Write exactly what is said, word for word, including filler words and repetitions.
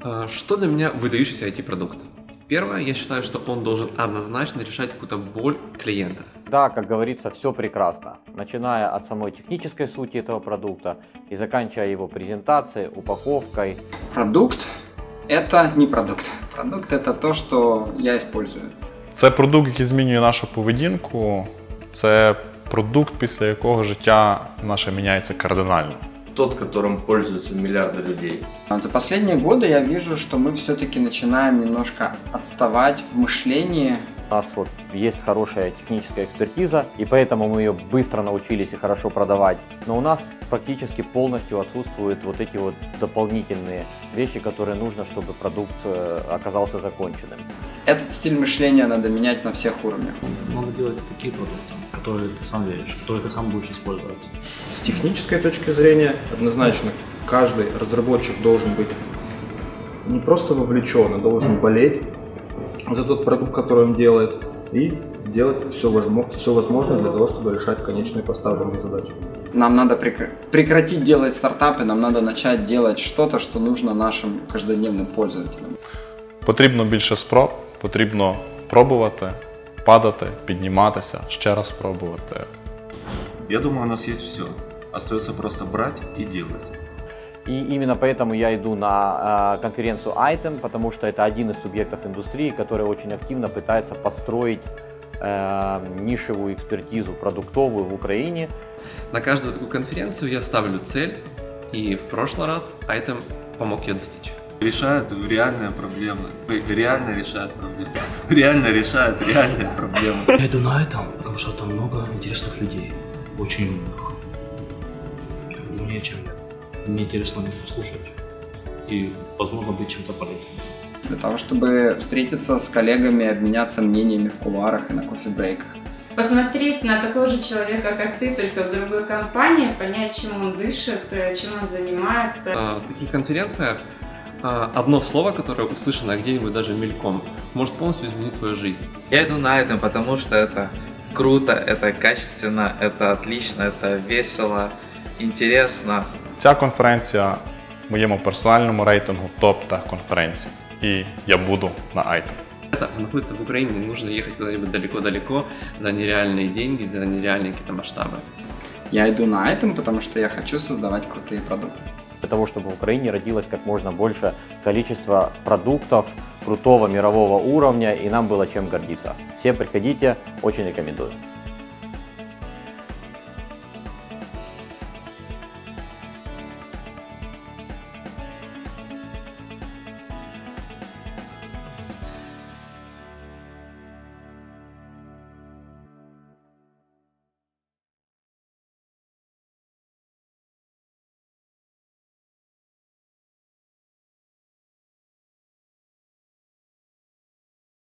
Что для меня выдающийся ай ти-продукт? Первое, я считаю, что он должен однозначно решать какую-то боль клиентов. Да, как говорится, все прекрасно, начиная от самой технической сути этого продукта и заканчивая его презентацией, упаковкой. Продукт – это не продукт. Продукт – это то, что я использую. Це продукт, який змінює нашу поведінку. Це продукт, після якого життя наше міняється кардинально. Тот, которым пользуются миллиарды людей. За последние годы я вижу, что мы все-таки начинаем немножко отставать в мышлении. У нас вот есть хорошая техническая экспертиза, и поэтому мы ее быстро научились и хорошо продавать. Но у нас практически полностью отсутствуют вот эти вот дополнительные вещи, которые нужно, чтобы продукт оказался законченным. Этот стиль мышления надо менять на всех уровнях. Надо делать такие продукты, в которые ты сам веришь, которые ты сам будешь использовать. С технической точки зрения, однозначно, каждый разработчик должен быть не просто вовлечен, а должен болеть за тот продукт, который он делает, и делать все возможное для того, чтобы решать конечные поставленные задачи. Нам надо прекратить делать стартапы, нам надо начать делать что-то, что нужно нашим каждодневным пользователям. Потрібно більше спроб, потрібно пробувати, падати, підніматися, ще раз пробувати. Я думаю, у нас есть все. Остается просто брать и делать. И именно поэтому я иду на э, конференцию айтем, потому что это один из субъектов индустрии, который очень активно пытается построить э, нишевую экспертизу продуктовую в Украине. На каждую такую конференцию я ставлю цель, и в прошлый раз айтем помог ее достичь. Решают реальные проблемы. Реально решают проблемы. Реально решают реальные проблемы. Я иду на это, потому что там много интересных людей. Очень умных. Умнее, чем я. Мне интересно их слушать. И, возможно, быть чем-то полезным. Для того, чтобы встретиться с коллегами, обменяться мнениями в кулуарах и на кофе-брейках. Посмотреть на такого же человека, как ты, только в другой компании, понять, чем он дышит, чем он занимается. В таких конференциях одно слово, которое услышано где-нибудь даже мельком, может полностью изменить твою жизнь. Я иду на это, потому что это круто, это качественно, это отлично, это весело, интересно. Ця конференція в моєму персональному рейтингу топ-тех конференцій. І я буду на айтем. Это находится в Украине, не нужно ехать куда-нибудь далеко-далеко за нереальные деньги, за нереальные какие-то масштабы. Я иду на айтем, потому что я хочу создавать крутые продукты. Для того, чтобы в Украине родилось как можно больше количество продуктов крутого мирового уровня, и нам было чем гордиться. Все приходите, очень рекомендую.